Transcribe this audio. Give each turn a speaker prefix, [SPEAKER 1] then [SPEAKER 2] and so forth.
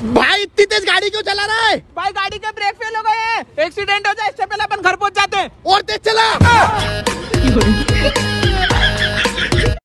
[SPEAKER 1] भाई इतनी तेज गाड़ी क्यों चला रहा है?
[SPEAKER 2] भाई गाड़ी के ब्रेक फेल हो गए हैं, एक्सीडेंट हो जाए इससे पहले अपन घर पहुंच जाते हैं।
[SPEAKER 1] और तेज चला।